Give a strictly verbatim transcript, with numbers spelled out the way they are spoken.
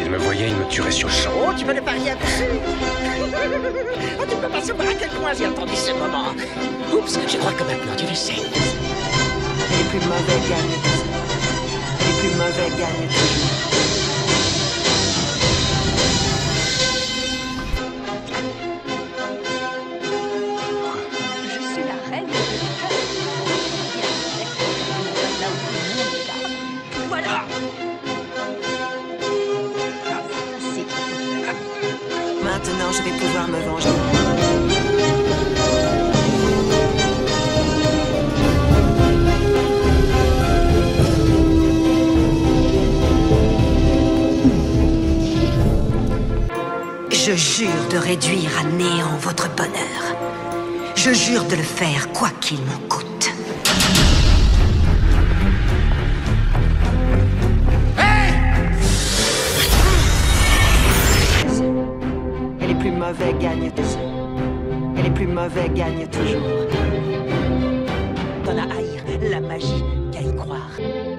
me voyait, il me tuerait sur le champ. Oh, tu veux le parier dessus? Oh, tu peux pas savoir à quel point j'ai attendu ce moment. Oups, je crois que maintenant tu le sais. Les plus mauvais gagnent. Les plus mauvais gagnent toujours. Je suis la reine de là où tout le monde est là. Voilà. Maintenant, je vais pouvoir me venger. Je jure de réduire à néant votre bonheur. Je jure de le faire quoi qu'il m'en coûte. Et les plus mauvais gagnent toujours. Et les plus mauvais gagnent toujours. Dans la haïr, la magie, qu'à y croire.